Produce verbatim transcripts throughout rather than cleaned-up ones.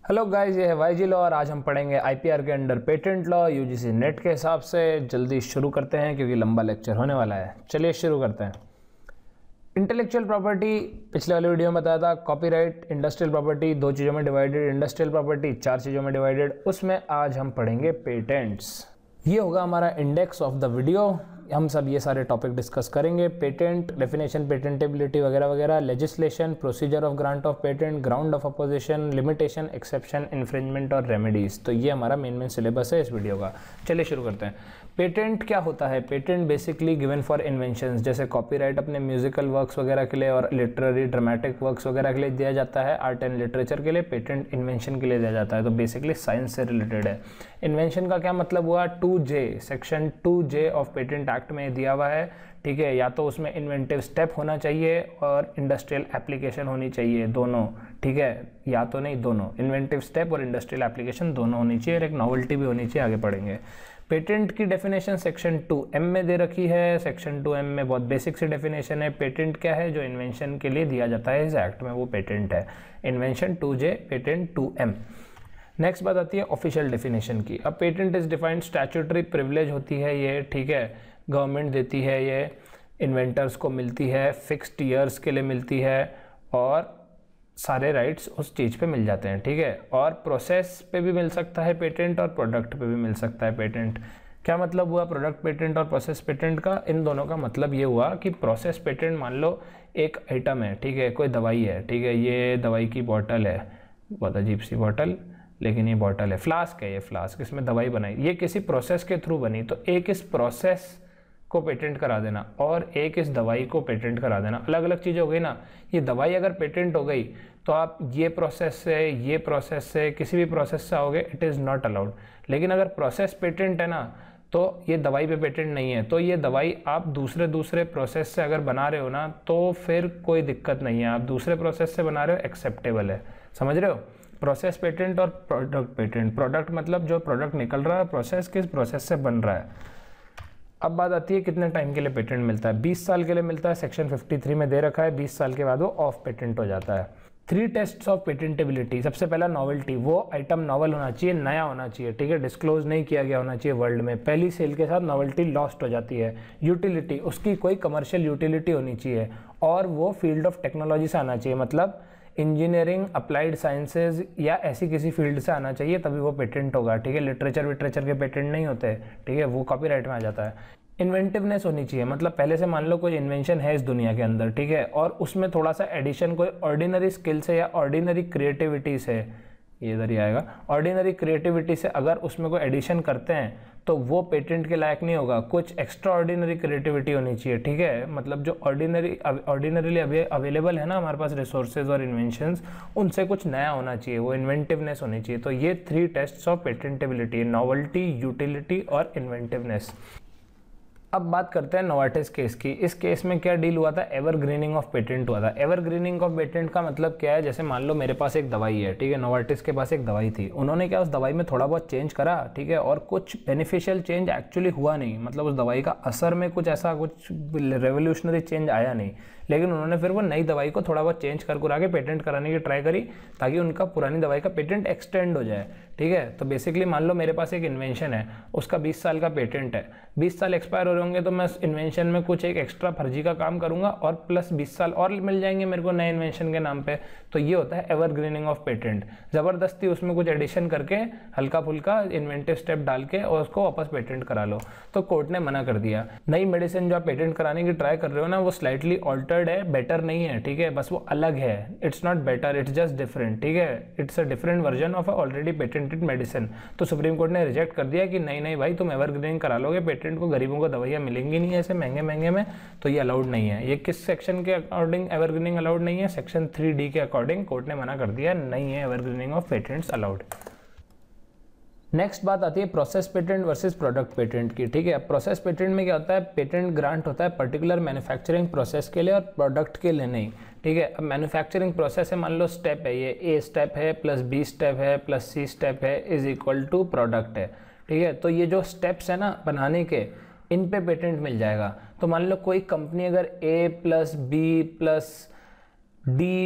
Hello guys, ये है YG law और आज हम पढ़ेंगे आईपीआर के under patent law UGC NET के हिसाब से। जल्दी शुरू करते हैं क्योंकि लंबा लेक्चर होने वाला है। चलिए शुरू करते हैं। इंटेलेक्चुअल प्रॉपर्टी पिछले वाले वीडियो में बताया था। कॉपीराइट, इंडस्ट्रियल प्रॉपर्टी दो चीज़ों में डिवाइडेड, इंडस्ट्रियल प्रॉपर्टी चार चीज़ों में डिवाइडेड। उसमें आज हम पढ़ेंगे पेटेंट्स। ये होगा हमारा इंडेक्स ऑफ द वीडियो। हम सब ये सारे टॉपिक डिस्कस करेंगे। पेटेंट, डेफिनेशन, पेटेंटेबिलिटी वगैरह वगैरह, legislation, procedure of grant of patent, ground of opposition, limitation, exception, infringement और रेमेडीज। तो ये हमारा मेन मेन सिलेबस है इस वीडियो का। चलिए शुरू करते हैं। पेटेंट क्या होता है? Patent basically given for inventions, जैसे कॉपीराइट अपने म्यूजिकल वर्क्स वगैरह के लिए और लिटरेरी ड्रामेटिक वर्क्स वगैरह के लिए दिया जाता है। आर्ट एंड लिटरेचर के लिए, पेटेंट इन्वेंशन के लिए दिया जाता है। तो बेसिकली साइंस से रिलेटेड है। इन्वेंशन का क्या मतलब हुआ? Two J section two J of patent act में दिया हुआ है, ठीक है। या तो उसमें इन्वेंटिव स्टेप होना चाहिए और इंडस्ट्रियल एप्लीकेशन होनी चाहिए, दोनों, ठीक है। या तो नहीं, दोनों, इन्वेंटिव स्टेप और इंडस्ट्रियल एप्लीकेशन दोनों होनी चाहिए और एक नॉवेल्टी भी होनी चाहिए। आगे पढ़ेंगे। पेटेंट की डेफिनेशन सेक्शन टू एम में दे रखी है। सेक्शन टू एम में बहुत बेसिक सी डेफिनेशन है। पेटेंट क्या है? जो इन्वेंशन के लिए दिया जाता है इस एक्ट में, वो पेटेंट है। Invention two J, patent two M. Next बात आती है ऑफिशियल डेफिनेशन की। अब patent is defined, statutory privilege होती है ये, ठीक है। गवर्नमेंट देती है ये, इन्वेंटर्स को मिलती है, फिक्स्ड ईयर्स के लिए मिलती है और सारे राइट्स उस चीज़ पे मिल जाते हैं, ठीक है। और प्रोसेस पे भी मिल सकता है पेटेंट और प्रोडक्ट पे भी मिल सकता है पेटेंट। क्या मतलब हुआ प्रोडक्ट पेटेंट और प्रोसेस पेटेंट का? इन दोनों का मतलब ये हुआ कि प्रोसेस पेटेंट, मान लो एक आइटम है, ठीक है, कोई दवाई है, ठीक है, ये दवाई की बॉटल है, बहुत अजीब सी बॉटल, लेकिन ये बॉटल है, फ्लास्क है, ये फ्लास्क, इसमें दवाई बनाई, ये किसी प्रोसेस के थ्रू बनी। तो एक इस प्रोसेस को पेटेंट करा देना और एक इस दवाई को पेटेंट करा देना, अलग अलग चीज़ हो गई ना। ये दवाई अगर पेटेंट हो गई तो आप ये प्रोसेस से, ये प्रोसेस से, किसी भी प्रोसेस से आओगे, इट इज़ नॉट अलाउड। लेकिन अगर प्रोसेस पेटेंट है ना, तो ये दवाई पे पेटेंट नहीं है, तो ये दवाई आप दूसरे दूसरे प्रोसेस से अगर बना रहे हो ना, तो फिर कोई दिक्कत नहीं है। आप दूसरे प्रोसेस से बना रहे हो, एक्सेप्टेबल है। समझ रहे हो? प्रोसेस पेटेंट और प्रोडक्ट पेटेंट। प्रोडक्ट मतलब जो प्रोडक्ट निकल रहा है, प्रोसेस किस प्रोसेस से बन रहा है। अब बात आती है कितने टाइम के लिए पेटेंट मिलता है। बीस साल के लिए मिलता है, सेक्शन तिरेपन में दे रखा है। बीस साल के बाद वो ऑफ पेटेंट हो जाता है। Three tests of patentability. सबसे पहला नॉवेल्टी, वो आइटम नॉवल होना चाहिए, नया होना चाहिए, ठीक है, डिस्क्लोज नहीं किया गया होना चाहिए वर्ल्ड में। पहली सेल के साथ नॉवेल्टी लॉस्ट हो जाती है। यूटिलिटी, उसकी कोई कमर्शियल यूटिलिटी होनी चाहिए और वो फील्ड ऑफ टेक्नोलॉजी से आना चाहिए, मतलब इंजीनियरिंग, अप्लाइड साइंसेज या ऐसी किसी फील्ड से आना चाहिए, तभी वो पेटेंट होगा, ठीक है। लिटरेचर विटरेचर के पेटेंट नहीं होते, ठीक है, वो कॉपीराइट में आ जाता है। इन्वेंटिवनेस होनी चाहिए, मतलब पहले से मान लो कोई इन्वेंशन है इस दुनिया के अंदर, ठीक है, और उसमें थोड़ा सा एडिशन कोई ऑर्डिनरी स्किल से या ऑर्डिनरी क्रिएटिविटी से, ये इधर ही आएगा, ऑर्डिनरी क्रिएटिविटी से अगर उसमें कोई एडिशन करते हैं तो वो पेटेंट के लायक नहीं होगा। कुछ एक्स्ट्रा ऑर्डिनरी क्रिएटिविटी होनी चाहिए, ठीक है, मतलब जो ऑर्डिनरी ऑर्डिनरीली अवेलेबल है ना हमारे पास रिसोर्सेज और इन्वेंशंस, उनसे कुछ नया होना चाहिए, वो इन्वेंटिवनेस होनी चाहिए। तो ये three tests of patentability, novelty, utility और इन्वेंटिवनेस। अब बात करते हैं नोवार्टिस केस की। इस केस में क्या डील हुआ था? एवरग्रीनिंग ऑफ पेटेंट हुआ था। एवरग्रीनिंग ऑफ पेटेंट का मतलब क्या है? जैसे मान लो मेरे पास एक दवाई है, ठीक है, नोवार्टिस के पास एक दवाई थी, उन्होंने क्या उस दवाई में थोड़ा बहुत चेंज करा, ठीक है, और कुछ बेनिफिशियल चेंज एक्चुअली हुआ नहीं, मतलब उस दवाई का असर में कुछ ऐसा कुछ रेवोल्यूशनरी चेंज आया नहीं, लेकिन उन्होंने फिर वो नई दवाई को थोड़ा बहुत चेंज कर कर आके पेटेंट कराने की ट्राई करी ताकि उनका पुरानी दवाई का पेटेंट एक्सटेंड हो जाए, ठीक है। तो बेसिकली मान लो मेरे पास एक इन्वेंशन है, उसका बीस साल का पेटेंट है, बीस साल एक्सपायर हो रहे होंगे, तो मैं इन्वेंशन में कुछ एक एक्स्ट्रा फर्जी का काम करूंगा और प्लस बीस साल और मिल जाएंगे मेरे को नए इन्वेंशन के नाम पे। तो ये होता है एवरग्रीनिंग ऑफ पेटेंट। जबरदस्ती उसमें कुछ एडिशन करके हल्का फुल्का इन्वेंटिव स्टेप डाल के और उसको वापस पेटेंट करा लो। तो कोर्ट ने मना कर दिया। नई मेडिसिन जो आप पेटेंट कराने की ट्राई कर रहे हो ना, वो स्लाइटली ऑल्टर्ड है, बेटर नहीं है, ठीक है, बस वो अलग है। It's not better, it's just different, ठीक है, it's a different version of a already patented medicine. तो सुप्रीम कोर्ट ने रिजेक्ट कर दिया कि नहीं नहीं भाई, तुम एवरग्रीनिंग करा लोगे पेटेंट को, गरीबों को दवाइयाँ मिलेंगी नहीं ऐसे महंगे महंगे में, तो ये अलाउड नहीं है। ये किस सेक्शन के अकॉर्डिंग एवरग्रीनिंग अलाउड नहीं है? सेक्शन थ्री डी के अकॉर्डिंग कोर्ट ने मना कर दिया, नहीं है evergreening of patents allowed. Next बात आती है process patent versus product patent की, ठीक है। प्रोसेस पेटेंट में क्या होता है? पेटेंट ग्रांट होता है पर्टिकुलर मैन्युफैक्चरिंग प्रोसेस के लिए और प्रोडक्ट के लिए नहीं, ठीक है। अब मैन्युफैक्चरिंग प्रोसेस है, मान लो स्टेप है, ये ए स्टेप है प्लस बी स्टेप है प्लस सी स्टेप है इज इक्वल टू प्रोडक्ट है, ठीक है। तो ये जो स्टेप्स है ना बनाने के, इन पे पेटेंट मिल जाएगा। तो मान लो कोई कंपनी अगर A plus B plus D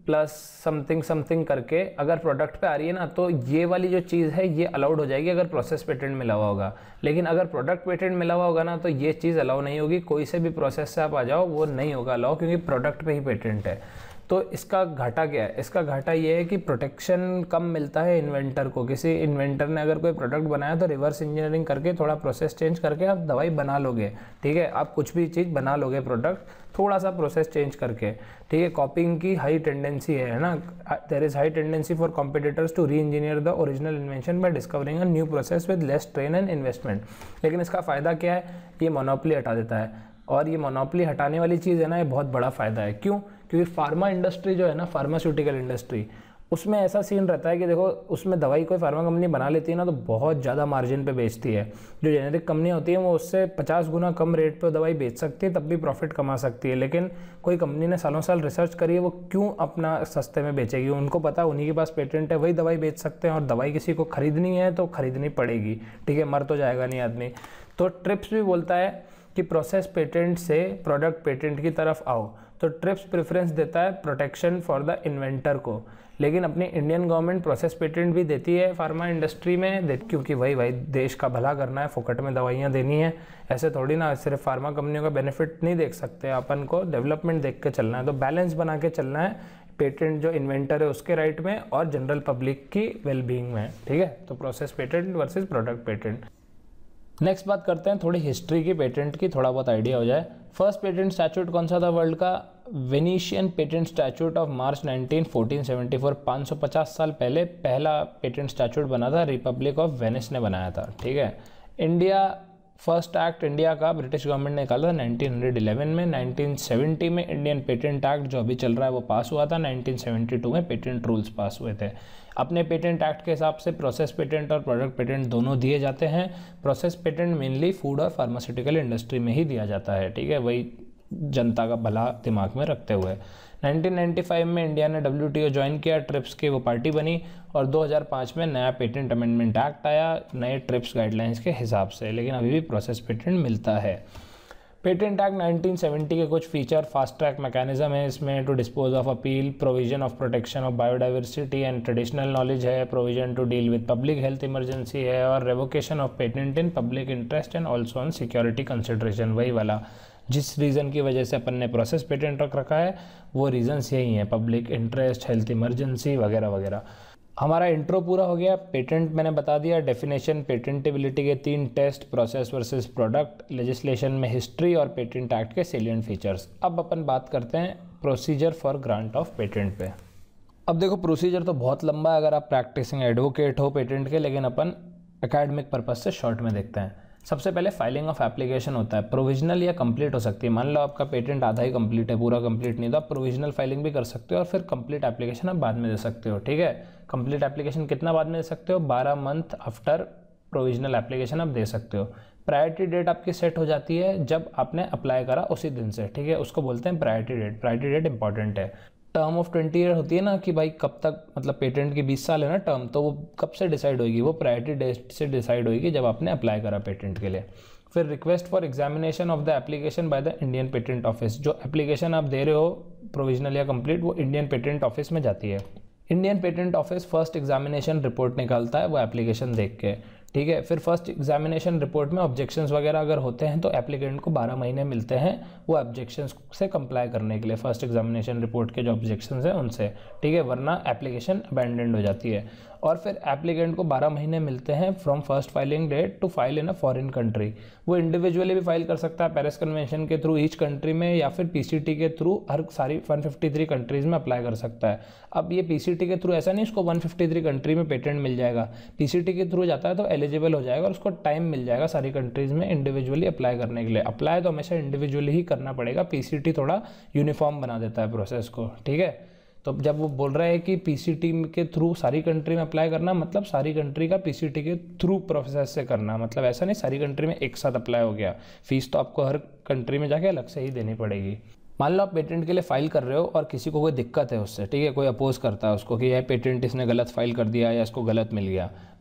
plus something something करके अगर प्रोडक्ट पे आ रही है ना, तो ये वाली जो चीज़ है ये अलाउड हो जाएगी अगर प्रोसेस पेटेंट मिला हुआ होगा। लेकिन अगर प्रोडक्ट पेटेंट मिला हुआ होगा ना, तो ये चीज़ अलाउ नहीं होगी। कोई से भी प्रोसेस से आप आ जाओ, वो नहीं होगा अलाउ, क्योंकि प्रोडक्ट पे ही पेटेंट है। तो इसका घाटा क्या है? इसका घाटा ये है कि प्रोटेक्शन कम मिलता है इन्वेंटर को। किसी इन्वेंटर ने अगर कोई प्रोडक्ट बनाया तो रिवर्स इंजीनियरिंग करके थोड़ा प्रोसेस चेंज करके आप दवाई बना लोगे, ठीक है। आप कुछ भी चीज़ बना लोगे प्रोडक्ट, थोड़ा सा प्रोसेस चेंज करके, ठीक है। कॉपिंग की हाई टेंडेंसी है ना, there is high tendency for competitors to re engineer the original invention by discovering a new process with less train and investment. लेकिन इसका फ़ायदा क्या है? ये मोनोपोली हटा देता है, और ये मोनोपोली हटाने वाली चीज़ है ना, ये बहुत बड़ा फ़ायदा है। क्यों? क्योंकि फार्मा इंडस्ट्री जो है ना, फार्मास्यूटिकल इंडस्ट्री, उसमें ऐसा सीन रहता है कि देखो, उसमें दवाई कोई फार्मा कंपनी बना लेती है ना, तो बहुत ज़्यादा मार्जिन पे बेचती है। जो जेनेरिक कंपनियाँ होती हैं वो उससे पचास गुना कम रेट पे दवाई बेच सकती है, तब भी प्रॉफिट कमा सकती है। लेकिन कोई कंपनी ने सालों साल रिसर्च करी है, वो क्यों अपना सस्ते में बेचेगी? उनको पता उन्हीं के पास पेटेंट है, वही दवाई बेच सकते हैं, और दवाई किसी को खरीदनी है तो खरीदनी पड़ेगी, ठीक है। मर तो जाएगा नहीं आदमी। तो ट्रिप्स भी बोलता है कि प्रोसेस पेटेंट से प्रोडक्ट पेटेंट की तरफ आओ। तो ट्रिप्स प्रेफरेंस देता है प्रोटेक्शन फॉर द इन्वेंटर को। लेकिन अपनी इंडियन गवर्नमेंट प्रोसेस पेटेंट भी देती है फार्मा इंडस्ट्री में, दे, क्योंकि वही भाई देश का भला करना है, फोकट में दवाइयाँ देनी है। ऐसे थोड़ी ना सिर्फ फार्मा कंपनियों का बेनिफिट नहीं देख सकते, अपन को डेवलपमेंट देख के चलना है। तो बैलेंस बना के चलना है, पेटेंट जो इन्वेंटर है उसके राइट में और जनरल पब्लिक की वेलबींग में, ठीक है। तो process patent versus product patent. Next बात करते हैं थोड़ी हिस्ट्री की, पेटेंट की, थोड़ा बहुत आइडिया हो जाए। फर्स्ट पेटेंट स्टैट्यूट कौन सा था वर्ल्ड का? Venetian patent statute of March nineteen fourteen seventy four. पाँच सौ पचास साल पहले पहला पेटेंट स्टैट्यूट बना था, रिपब्लिक ऑफ वेनिस ने बनाया था, ठीक है। इंडिया फर्स्ट एक्ट इंडिया का ब्रिटिश गवर्नमेंट ने निकाला था नाइनटीन इलेवन में। नाइनटीन सेवेंटी में इंडियन पेटेंट एक्ट जो अभी चल रहा है वो पास हुआ था। नाइनटीन सेवेंटी टू में पेटेंट रूल्स पास हुए थे। अपने पेटेंट एक्ट के हिसाब से प्रोसेस पेटेंट और प्रोडक्ट पेटेंट दोनों दिए जाते हैं। प्रोसेस पेटेंट मेनली फूड और फार्मास्यूटिकल इंडस्ट्री में ही दिया जाता है, ठीक है, वही जनता का भला दिमाग में रखते हुए। नाइनटीन नाइंटी फाइव में इंडिया ने डब्ल्यू टी ओ ज्वाइन किया, ट्रिप्स की वो पार्टी बनी, और दो हज़ार पाँच में नया पेटेंट अमेंडमेंट एक्ट आया नए ट्रिप्स गाइडलाइंस के हिसाब से। लेकिन अभी भी प्रोसेस पेटेंट मिलता है। पेटेंट एक्ट नाइनटीन सेवेंटी के कुछ फीचर, फास्ट ट्रैक मैकेनिज्म है इसमें to dispose of appeal, provision of protection of biodiversity and traditional knowledge है, provision to deal with public health emergency है, और revocation of patent in public interest and also on security consideration. वही वाला जिस reason की वजह से अपन ने प्रोसेस पेटेंट रख रखा है वो रीजंस यही हैं, पब्लिक इंटरेस्ट, हेल्थ इमरजेंसी वगैरह वगैरह। हमारा इंट्रो पूरा हो गया। पेटेंट मैंने बता दिया, डेफिनेशन, पेटेंटेबिलिटी के तीन test, process versus product, legislation में हिस्ट्री और पेटेंट एक्ट के सेलिएंट फीचर्स। अब अपन बात करते हैं procedure for grant of patent पे। अब देखो प्रोसीजर तो बहुत लंबा है अगर आप प्रैक्टिसिंग एडवोकेट हो पेटेंट के, लेकिन अपन एकेडमिक पर्पज से शॉर्ट में देखते हैं। सबसे पहले फाइलिंग ऑफ एप्लीकेशन होता है, प्रोविजनल या कंप्लीट हो सकती है। मान लो आपका पेटेंट आधा ही कंप्लीट है, पूरा कंप्लीट नहीं, तो आप प्रोविजनल फाइलिंग भी कर सकते हो और फिर कंप्लीट एप्लीकेशन आप बाद में दे सकते हो, ठीक है। कंप्लीट एप्लीकेशन कितना बाद में दे सकते हो? बारह मंथ आफ्टर प्रोविजनल एप्लीकेशन आप दे सकते हो। प्रायोरिटी डेट आपकी सेट हो जाती है जब आपने अप्लाई करा उसी दिन से, ठीक है, उसको बोलते हैं priority date. Priority date important है। टर्म ऑफ ट्वेंटी ईयर होती है ना कि भाई कब तक, मतलब पेटेंट की बीस साल है ना टर्म, तो वो कब से डिसाइड होगी? वो प्रायोरिटी डेट से डिसाइड होगी जब आपने अप्लाई करा पेटेंट के लिए। फिर request for examination of the application by the Indian patent office. जो एप्लीकेशन आप दे रहे हो प्रोविजनल या कंप्लीट, वो इंडियन पेटेंट ऑफिस में जाती है। Indian patent office first examination report निकालता है वो एप्लीकेशन देख के, ठीक है। फिर फर्स्ट एग्जामिनेशन रिपोर्ट में ऑब्जेक्शंस वगैरह अगर होते हैं तो एप्लीकेंट को बारह महीने मिलते हैं वो ऑब्जेक्शंस से कंप्लाई करने के लिए, फर्स्ट एग्जामिनेशन रिपोर्ट के जो ऑब्जेक्शंस हैं उनसे, ठीक है, वरना एप्लीकेशन अबैंडन्ड हो जाती है। और फिर एप्लीकेंट को बारह महीने मिलते हैं from first filing date to file in a foreign country. वो इंडिविजुअली भी फाइल कर सकता है पेरिस कन्वेंशन के थ्रू ईच कंट्री में, या फिर पीसीटी के थ्रू हर सारी वन फिफ्टी थ्री कंट्रीज़ में अप्लाई कर सकता है। अब ये पीसीटी के थ्रू ऐसा नहीं इसको वन फिफ्टी थ्री कंट्री में पेटेंट मिल जाएगा, पीसीटी के थ्रू जाता है तो एलिजिबल हो जाएगा और उसको टाइम मिल जाएगा सारी कंट्रीज़ में इंडिविजुअली अप्लाई करने के लिए। अप्लाई तो हमेशा इंडिविजुअली ही करना पड़ेगा, पीसीटी थोड़ा यूनिफॉर्म बना देता है प्रोसेस को, ठीक है। तो जब वो बोल रहा है कि पीसीटी के थ्रू सारी कंट्री में अप्लाई करना, मतलब सारी कंट्री का पीसीटी के थ्रू प्रोसेस से करना, मतलब ऐसा नहीं सारी कंट्री में एक साथ अप्लाई हो गया। फीस तो आपको हर कंट्री में जाके अलग से ही देनी पड़ेगी। मान लो आप पेटेंट के लिए फाइल कर रहे हो और किसी को कोई दिक्कत है उससे, ठीक है, कोई अपोज करता है उसको कि यह पेटेंट इसने गलत फाइल कर दिया या इसको गलत मिल गया।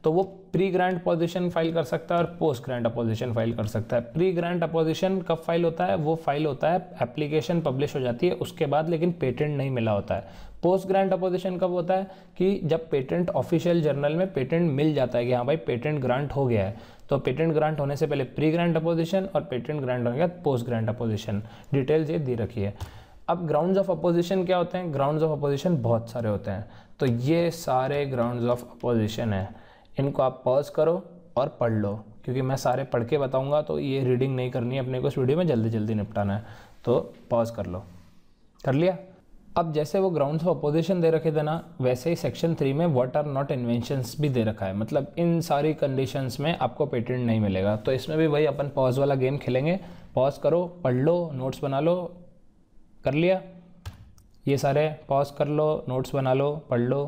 तो वो प्री ग्रांट अपोजिशन फाइल कर सकता है और पोस्ट ग्रांट अपोजिशन फाइल कर सकता है। प्री ग्रांट अपोजिशन कब फाइल होता है? वो फाइल होता है एप्लीकेशन पब्लिश हो जाती है उसके बाद, लेकिन पेटेंट नहीं मिला होता है। पोस्ट ग्रांट अपोजिशन कब होता है? कि जब पेटेंट ऑफिशियल जर्नल में पेटेंट मिल जाता है कि हाँ भाई पेटेंट ग्रांट हो गया है। तो पेटेंट ग्रांट होने से पहले प्री ग्रांट अपोजिशन और पेटेंट ग्रांट होने के बाद पोस्ट ग्रांट अपोजिशन। डिटेल्स ये दी रखी है। अब ग्राउंड्स ऑफ अपोजिशन क्या होते हैं? ग्राउंड्स ऑफ अपोजिशन बहुत सारे होते हैं। तो ये सारे ग्राउंड्स ऑफ अपोजिशन है, इनको आप पॉज करो और पढ़ लो, क्योंकि मैं सारे पढ़ के बताऊंगा तो ये रीडिंग नहीं करनी है अपने को, इस वीडियो में जल्दी जल्दी निपटाना है। तो पॉज कर लो। कर लिया? अब जैसे वो ग्राउंड्स ऑफ अपोजिशन दे रखे थे ना, वैसे ही सेक्शन थ्री में व्हाट आर नॉट इन्वेंशंस भी दे रखा है। मतलब इन सारी कंडीशंस में आपको पेटेंट नहीं मिलेगा। तो इसमें भी वही अपन पॉज वाला गेम खेलेंगे। पॉज करो, पढ़ लो, नोट्स बना लो। कर लिया? ये सारे पॉज कर लो, नोट्स बना लो, पढ़ लो,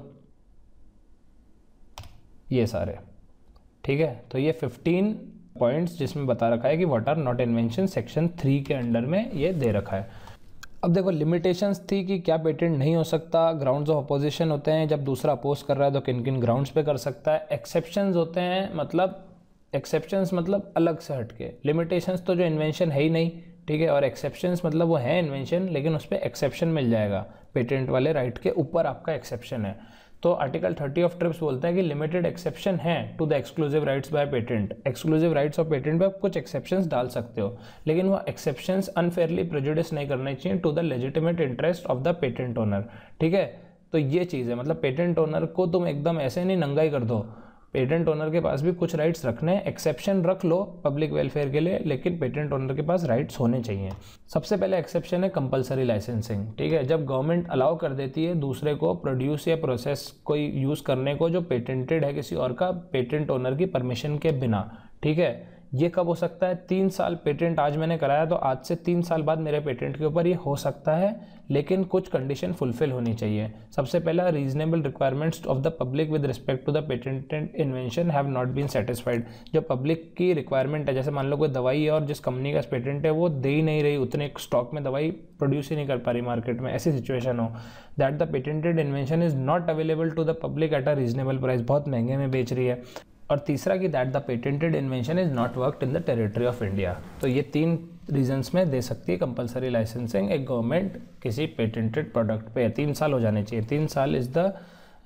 ये सारे। ठीक है, तो ये फिफ्टीन पॉइंट्स जिसमें बता रखा है कि what are not invention section three के अंडर में ये दे रखा है। अब देखो लिमिटेशंस थी कि क्या पेटेंट नहीं हो सकता, ग्राउंड्स ऑफ अपोजिशन होते हैं जब दूसरा अपोज कर रहा है तो किन किन ग्राउंड्स पे कर सकता है, एक्सेप्शंस होते हैं, मतलब एक्सेप्शंस मतलब अलग से हटके, लिमिटेशंस तो जो इन्वेंशन है ही नहीं, ठीक है, और एक्सेप्शंस मतलब वो है इन्वेंशन लेकिन उस पर एक्सेप्शन मिल जाएगा, पेटेंट वाले राइट के ऊपर आपका एक्सेप्शन है। तो आर्टिकल थर्टी ऑफ ट्रिप्स बोलता है कि लिमिटेड एक्सेप्शन है to the exclusive rights by patent. Exclusive rights of patent पे आप कुछ एक्सेप्शंस डाल सकते हो, लेकिन वो एक्सेप्शंस अनफेयरली प्रेजुडिस नहीं करने चाहिए to the legitimate interest of the patent owner. ठीक है, तो ये चीज़ है, मतलब पेटेंट ओनर को तुम एकदम ऐसे नहीं नंगा ही कर दो, पेटेंट ओनर के पास भी कुछ राइट्स रखने, एक्सेप्शन रख लो पब्लिक वेलफेयर के लिए, लेकिन पेटेंट ओनर के पास राइट्स होने चाहिए। सबसे पहले एक्सेप्शन है कंपलसरी लाइसेंसिंग। ठीक है, जब गवर्नमेंट अलाउ कर देती है दूसरे को प्रोड्यूस या प्रोसेस कोई यूज़ करने को जो पेटेंटेड है किसी और का, पेटेंट ओनर की परमिशन के बिना। ठीक है, ये कब हो सकता है? तीन साल पेटेंट आज मैंने कराया तो आज से तीन साल बाद मेरे पेटेंट के ऊपर ये हो सकता है, लेकिन कुछ कंडीशन फुलफिल होनी चाहिए। सबसे पहला, reasonable requirements of the public with respect to the patented invention have not been satisfied. जो पब्लिक की रिक्वायरमेंट है, जैसे मान लो कोई दवाई है और जिस कंपनी का पेटेंट है वो दे ही नहीं रही, उतने स्टॉक में दवाई प्रोड्यूस ही नहीं कर पा रही मार्केट में, ऐसी सिचुएशन हो that the patented invention is not available to the public at a reasonable price, बहुत महंगे में बेच रही है। और तीसरा कि that the patented invention is not worked in the territory of India. तो ये तीन रीजंस में दे सकती है कंपलसरी लाइसेंसिंग एक गवर्नमेंट किसी पेटेंटेड प्रोडक्ट पे। तीन साल हो जाने चाहिए, तीन साल इज़ द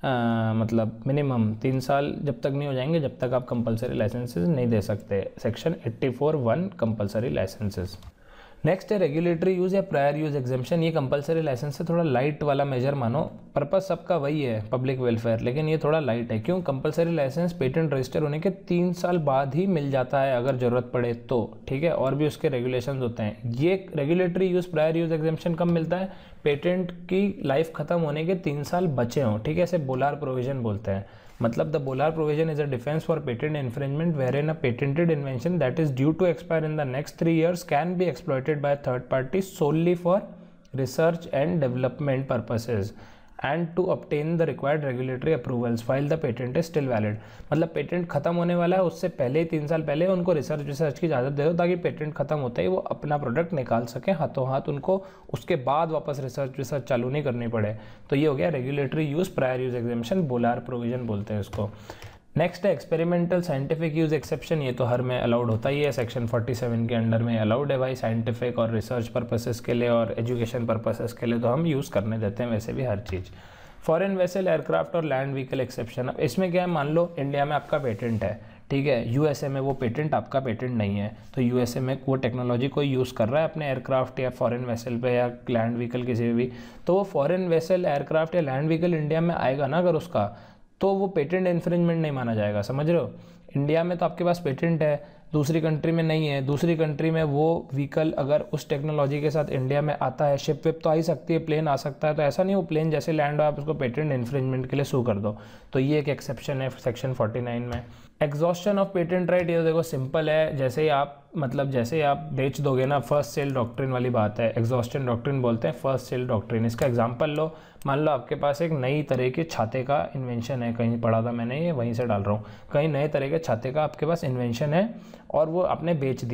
मतलब मिनिमम, तीन साल जब तक नहीं हो जाएंगे जब तक आप कंपलसरी लाइसेंसेज नहीं दे सकते। Section eighty four one compulsory licenses. Next है रेगुलेटरी यूज़ या प्रायर यूज़ एग्जेम्पशन। ये कंपलसरी लाइसेंस से थोड़ा लाइट वाला मेजर मानो, पर्पस सबका वही है पब्लिक वेलफेयर, लेकिन ये थोड़ा लाइट है। क्यों? कंपलसरी लाइसेंस पेटेंट रजिस्टर होने के तीन साल बाद ही मिल जाता है अगर ज़रूरत पड़े तो। ठीक है, और भी उसके रेगुलेशंस होते हैं। ये regulatory use prior use exemption कब मिलता है? पेटेंट की लाइफ खत्म होने के तीन साल बचे हों। ठीक है, इसे बोलार प्रोविजन बोलते हैं। मतलब the Bolar provision is a defence for patent infringement wherein a patented invention that is due to expire in the next three years can be exploited by a third party solely for research and development purposes and to obtain the required regulatory approvals while the patent is still valid। मतलब patent खत्म होने वाला है उससे पहले ही, तीन साल पहले उनको रिसर्च रिसर्च की इजाज़त दे दो ताकि पेटेंट खत्म होते ही वो अपना प्रोडक्ट निकाल सकें हाथों हाथ, उनको उसके बाद वापस रिसर्च रिसर्च चालू नहीं करनी पड़े। तो ये हो गया regulatory use prior use exemption, Bolar provision बोलते हैं इसको। नेक्स्ट है एक्सपेरिमेंटल साइंटिफिक यूज़ एक्सेप्शन। ये तो हर में अलाउड होता ही है, सेक्शन फोर्टी सेवन के अंडर में अलाउड है भाई, साइंटिफिक और रिसर्च पर्पसेस के लिए और एजुकेशन पर्पसेस के लिए तो हम यूज़ करने देते हैं वैसे भी हर चीज़। फॉरेन वेसल, एयरक्राफ्ट और लैंड व्हीकल एक्सेप्शन। अब इसमें क्या है, मान लो इंडिया में आपका पेटेंट है, ठीक है, यूएसए में वो पेटेंट आपका पेटेंट नहीं है, तो यूएसए में वो टेक्नोलॉजी कोई यूज़ कर रहा है अपने एयरक्राफ्ट या फॉरेन वेसल पे या लैंड व्हीकल किसी भी, तो वो फॉरेन वेसल, एयरक्राफ्ट या लैंड व्हीकल इंडिया में आएगा ना अगर उसका, तो वो पेटेंट इन्फ्रिंजमेंट नहीं माना जाएगा। समझ रहे हो? इंडिया में तो आपके पास पेटेंट है, दूसरी कंट्री में नहीं है, दूसरी कंट्री में वो व्हीकल अगर उस टेक्नोलॉजी के साथ इंडिया में आता है, शिप विप तो आ ही सकती है, प्लेन आ सकता है, तो ऐसा नहीं वो प्लेन जैसे लैंड हो आप उसको पेटेंट इन्फ्रिंजमेंट के लिए सू कर दो। तो ये एक एक्सेप्शन है सेक्शन फोर्टी नाइन में। एग्जॉस्शन ऑफ पेटेंट राइट, ये देखो सिंपल है, जैसे ही आप मतलब जैसे ही आप बेच दोगे ना, फर्स्ट सेल डॉक्ट्रिन वाली बात है, एग्जॉस्शन डॉक्ट्रिन बोलते हैं फर्स्ट सेल डॉक्ट्रिन। इसका एग्जांपल लो, मान लो आपके पास एक नई तरह के छाते का इन्वेंशन है, कहीं पढ़ा था मैंने, ये वहीं से डाल रहा हूँ, कहीं नए तरह के छाते का आपके पास इन्वेंशन है और वो आपने बेच दिया,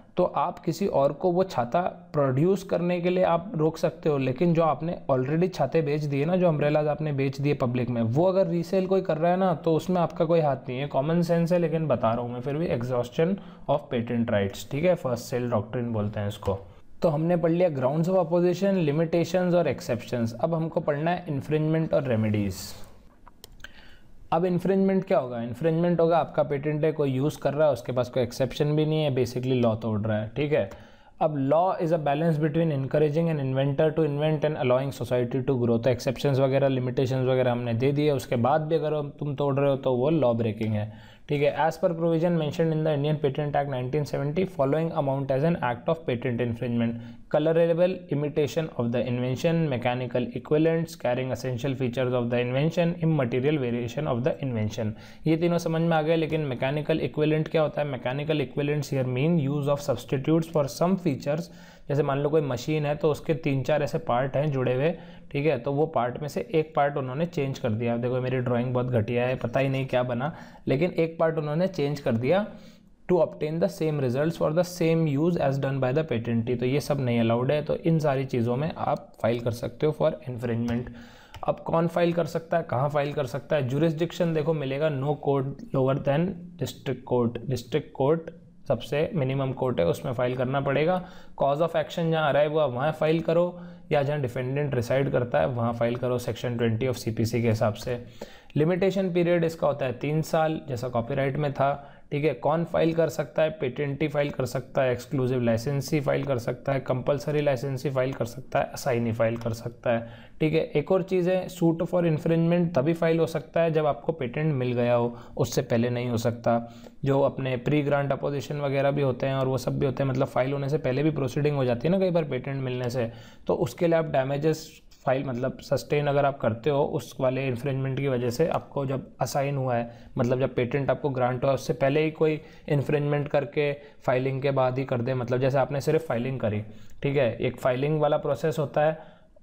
तो आप किसी और को वो छाता प्रोड्यूस करने के लिए आप रोक सकते हो, लेकिन जो आपने ऑलरेडी छाते बेच दिए ना, जो अम्ब्रेलाज आपने बेच दिए पब्लिक में, वो अगर रीसेल कोई कर रहा है ना तो उसमें आपका कोई हाथ नहीं है। कॉमन सेंस है लेकिन बता रहा हूँ मैं फिर भी, एग्जॉस्शन ऑफ पेटेंट राइट्स, ठीक है, फर्स्ट सेल डॉक्ट्रिन बोलते हैं इसको। तो हमने पढ़ लिया ग्राउंड्स ऑफ अपोजिशन, लिमिटेशंस और एक्सेप्शंस। अब हमको पढ़ना है इन्फ्रिंजमेंट और रेमेडीज। अब इन्फ्रिंजमेंट क्या होगा? इन्फ्रिंजमेंट होगा आपका पेटेंट है, कोई यूज़ कर रहा है, उसके पास कोई एक्सेप्शन भी नहीं है, बेसिकली लॉ तोड़ रहा है, ठीक है। अब law is a balance between encouraging an inventor to invent and allowing society to grow. तो एक्सेप्शंस वगैरह, लिमिटेशंस वगैरह हमने दे दिए, उसके बाद भी अगर तुम तोड़ रहे हो तो वो लॉ ब्रेकिंग है, ठीक है। As per provision mentioned in the Indian patent act nineteen seventy, following amount as an act of patent infringement: colourable imitation of the invention, mechanical equivalents carrying essential features of the invention, immaterial variation of the invention. ये तीनों समझ में आ गए, लेकिन mechanical equivalent क्या होता है? Mechanical equivalents here mean use of substitutes for some features. जैसे मान लो कोई मशीन है तो उसके तीन चार ऐसे पार्ट हैं जुड़े हुए, ठीक है, तो वो पार्ट में से एक पार्ट उन्होंने चेंज कर दिया। देखो मेरी ड्राइंग बहुत घटिया है, पता ही नहीं क्या बना, लेकिन एक पार्ट उन्होंने चेंज कर दिया to obtain the same results for the same use as done by the patentee. तो ये सब नहीं अलाउड है, तो इन सारी चीज़ों में आप फाइल कर सकते हो फॉर इन्फ्रिंजमेंट। अब कौन फाइल कर सकता है, कहाँ फाइल कर सकता है? जुरिस्डिक्शन देखो मिलेगा, no court lower than district court. District court सबसे मिनिमम कोर्ट है, उसमें फाइल करना पड़ेगा। कॉज ऑफ एक्शन जहाँ अराइव हुआ वहाँ फाइल करो, या जहाँ डिफेंडेंट रिसाइड करता है वहाँ फाइल करो, सेक्शन ट्वेंटी ऑफ सीपीसी के हिसाब से। लिमिटेशन पीरियड इसका होता है तीन साल, जैसा कॉपीराइट में था, ठीक है। कौन फाइल कर सकता है? पेटेंटी फाइल कर सकता है, एक्सक्लूसिव लाइसेंसी फाइल कर सकता है, कंपलसरी लाइसेंसी फाइल कर सकता है, असाइनी फाइल कर सकता है, ठीक है। एक और चीज़ है, सूट फॉर इन्फ्रिंजमेंट तभी फाइल हो सकता है जब आपको पेटेंट मिल गया हो, उससे पहले नहीं हो सकता। जो अपने प्री ग्रांट अपोजिशन वगैरह भी होते हैं और वो सब भी होते हैं, मतलब फाइल होने से पहले भी प्रोसीडिंग हो जाती है ना कई बार पेटेंट मिलने से, तो उसके लिए आप डैमेजेस फाइल मतलब सस्टेन अगर आप करते हो उस वाले इन्फ्रिंजमेंट की वजह से, आपको जब असाइन हुआ है, मतलब जब पेटेंट आपको ग्रांट हुआ उससे पहले ही कोई इन्फ्रिंजमेंट करके फाइलिंग के बाद ही कर दे, मतलब जैसे आपने सिर्फ फाइलिंग करी, ठीक है, एक फाइलिंग वाला प्रोसेस होता है,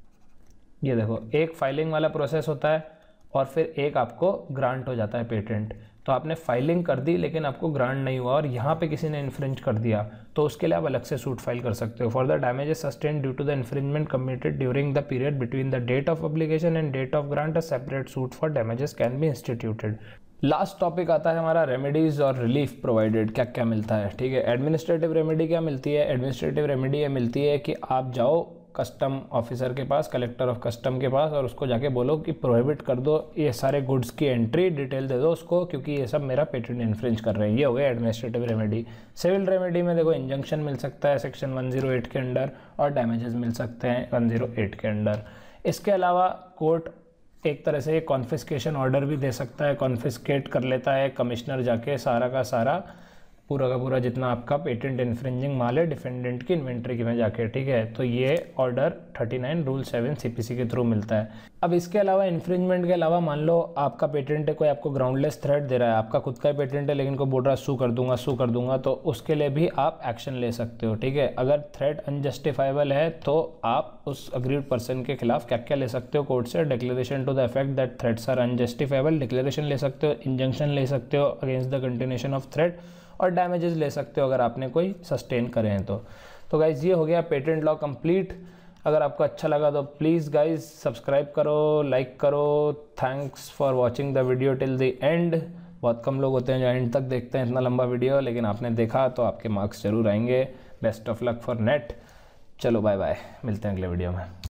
ये देखो एक फाइलिंग वाला प्रोसेस होता है और फिर एक आपको ग्रांट हो जाता है पेटेंट। तो आपने फाइलिंग कर दी लेकिन आपको ग्रांट नहीं हुआ और यहाँ पे किसी ने इन्फ्रिंज कर दिया, तो उसके लिए आप अलग से सूट फाइल कर सकते हो। For the damages sustained due to the infringement committed during the period between the date of application and date of grant, a separate suit for damages can be instituted. Last topic आता है हमारा remedies और relief provided, क्या क्या मिलता है, ठीक है। एडमिनिस्ट्रेटिव रेमेडी क्या मिलती है? एडमिनिस्ट्रेटिव रेमेडी ये मिलती है कि आप जाओ कस्टम ऑफिसर के पास, कलेक्टर ऑफ कस्टम के पास, और उसको जाके बोलो कि प्रोहिबिट कर दो ये सारे गुड्स की एंट्री, डिटेल दे दो उसको, क्योंकि ये सब मेरा पेटेंट इन्फ्रिंज कर रहे हैं। ये हो गया एडमिनिस्ट्रेटिव रेमेडी। सिविल रेमेडी में देखो इंजंक्शन मिल सकता है सेक्शन वन ज़ीरो एट के अंडर, और डैमेजेस मिल सकते हैं वन ज़ीरो एट के अंडर। इसके अलावा कोर्ट एक तरह से कॉन्फिस्केशन ऑर्डर भी दे सकता है, कॉन्फिस्केट कर लेता है कमिश्नर जाके सारा का सारा, पूरा का पूरा जितना आपका पेटेंट इन्फ्रिंजिंग माल है डिफेंडेंट की इन्वेंट्री में जाके, ठीक है। तो ये order thirty nine rule seven CPC के थ्रू मिलता है। अब इसके अलावा इन्फ्रिंजमेंट के अलावा मान लो आपका पेटेंट है, कोई आपको ग्राउंडलेस थ्रेट दे रहा है, आपका खुद का पेटेंट है लेकिन को बोल रहा है सू कर दूंगा सू कर दूंगा, तो उसके लिए भी आप एक्शन ले सकते हो, ठीक है। अगर थ्रेट अनजस्टिफाइबल है तो आप उस अग्रीड पर्सन के खिलाफ क्या क्या ले सकते हो कोर्ट से? Declaration to the effect that threats are unjustifiable, declaration ले सकते हो, इंजंक्शन ले सकते हो against the continuation of threat, और डैमेजेस ले सकते हो अगर आपने कोई सस्टेन करे हैं तो। तो गाइज़ ये हो गया पेटेंट लॉ कंप्लीट। अगर आपको अच्छा लगा तो प्लीज़ गाइज़ सब्सक्राइब करो, लाइक करो। Thanks for watching the video till the end. बहुत कम लोग होते हैं जो एंड तक देखते हैं इतना लंबा वीडियो, लेकिन आपने देखा तो आपके मार्क्स जरूर आएंगे। Best of luck for NET. चलो बाय बाय, मिलते हैं अगले वीडियो में।